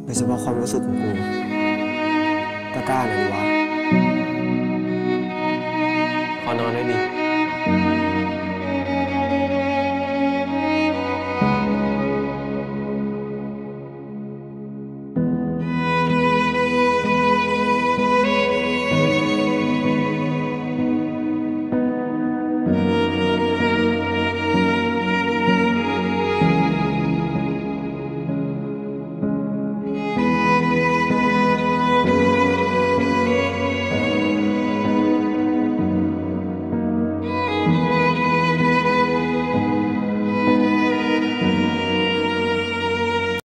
โดยเฉพาะความรู้สึกของกูกล้าๆหน่อยดิวะขอนอนด้วยดิ